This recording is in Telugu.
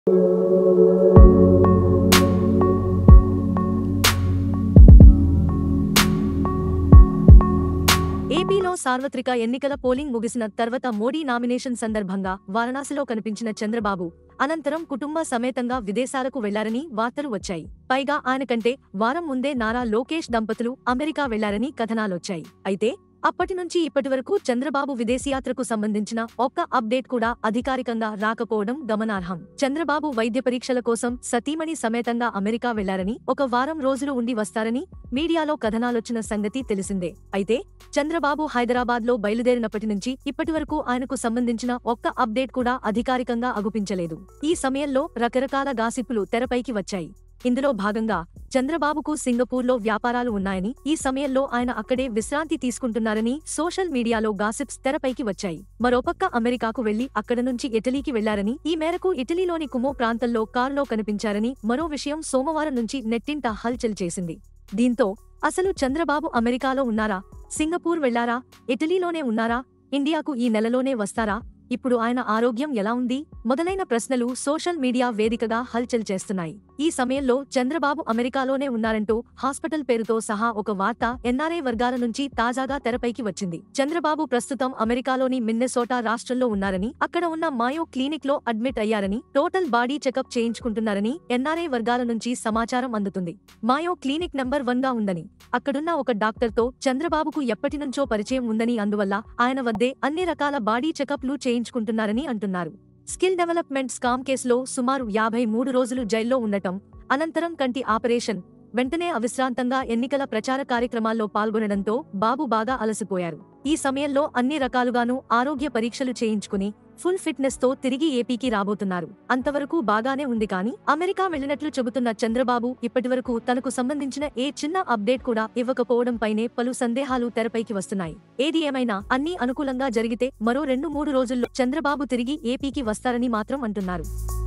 ఏపీలో సార్వత్రిక ఎన్నికల పోలింగ్ ముగిసిన తర్వాత మోడీ నామినేషన్ సందర్భంగా వారణాసిలో కనిపించిన చంద్రబాబు అనంతరం కుటుంబ సమేతంగా విదేశాలకు వెళ్లారని వార్తలు వచ్చాయి. పైగా ఆయన కంటే వారం ముందే నారా లోకేష్ దంపతులు అమెరికా వెళ్లారని కథనాలొచ్చాయి. అయితే అప్పటి నుంచి ఇప్పటి వరకు చంద్రబాబు విదేశీయాత్రకు సంబంధించిన ఒక్క అప్డేట్ కూడా అధికారికంగా రాకపోవడం గమనార్హం. చంద్రబాబు వైద్య పరీక్షల కోసం సతీమణి సమేతంగా అమెరికా వెళ్లారని, ఒక వారం రోజులు ఉండి వస్తారని మీడియాలో కథనాలొచ్చిన సంగతి తెలిసిందే. అయితే చంద్రబాబు హైదరాబాద్లో బయలుదేరినప్పటి నుంచి ఇప్పటి వరకు ఆయనకు సంబంధించిన ఒక్క అప్డేట్ కూడా అధికారికంగా అగుపించలేదు. ఈ సమయంలో రకరకాల గాసిప్పులు తెరపైకి వచ్చాయి. ఇందులో భాగంగా చంద్రబాబుకు సింగపూర్లో వ్యాపారాలు ఉన్నాయని, ఈ సమయంలో ఆయన అక్కడే విశ్రాంతి తీసుకుంటున్నారని సోషల్ మీడియాలో గాసిప్స్ తెరపైకి వచ్చాయి. మరోపక్క అమెరికాకు వెళ్లి అక్కడ నుంచి ఇటలీకి వెళ్లారని, ఈ మేరకు ఇటలీలోని కుమో ప్రాంతంలో కారులో కనిపించారని మరో విషయం సోమవారం నుంచి నెట్టింట హల్చల్ చేసింది. దీంతో అసలు చంద్రబాబు అమెరికాలో ఉన్నారా, సింగపూర్ వెళ్లారా, ఇటలీలోనే ఉన్నారా, ఇండియాకు ఈ నెలలోనే వస్తారా, ఇప్పుడు ఆయన ఆరోగ్యం ఎలా ఉంది మొదలైన ప్రశ్నలు సోషల్ మీడియా వేదికగా హల్చల్ చేస్తున్నాయి. ఈ సమయంలో చంద్రబాబు అమెరికాలోనే ఉన్నారంటూ హాస్పిటల్ పేరుతో సహా ఒక వార్త ఎన్ఆర్ఐ వర్గాల నుంచి తాజాగా తెరపైకి వచ్చింది. చంద్రబాబు ప్రస్తుతం అమెరికాలోని మిన్నెసోటా రాష్ట్రంలో ఉన్నారని, అక్కడ ఉన్న మాయో క్లినిక్ లో అడ్మిట్ అయ్యారని, టోటల్ బాడీ చెకప్ చేయించుకుంటున్నారని ఎన్ఆర్ఐ వర్గాల నుంచి సమాచారం అందుతుంది. మాయో క్లినిక్ నంబర్ 1 గా ఉందని, అక్కడున్న ఒక డాక్టర్తో చంద్రబాబుకు ఎప్పటినుంచో పరిచయం ఉందని, అందువల్ల ఆయన వద్దే అన్ని రకాల బాడీ చెకప్లు చేయించుకుంటున్నారని అంటున్నారు. స్కిల్ డెవలప్మెంట్ స్కామ్ కేసులో సుమారు 53 రోజులు జైల్లో ఉండటం, అనంతరం కంటి ఆపరేషన్, వెంటనే అవిశ్రాంతంగా ఎన్నికల ప్రచార కార్యక్రమాల్లో పాల్గొనడంతో బాబు బాగా అలసిపోయారు. ఈ సమయంలో అన్ని రకాలుగానూ ఆరోగ్య పరీక్షలు చేయించుకుని ఫుల్ ఫిట్నెస్ తో తిరిగి ఏపీకి రాబోతున్నారు. అంతవరకు బాగానే ఉంది. కానీ అమెరికా వెళ్లినట్లు చెబుతున్న చంద్రబాబు ఇప్పటివరకు తనకు సంబంధించిన ఏ చిన్న అప్డేట్ కూడా ఇవ్వకపోవడంపైనే పలు సందేహాలు తెరపైకి వస్తున్నాయి. ఏది ఏమైనా అన్నీ అనుకూలంగా జరిగితే మరో 2-3 రోజుల్లో చంద్రబాబు తిరిగి ఏపీకి వస్తారని మాత్రం అంటున్నారు.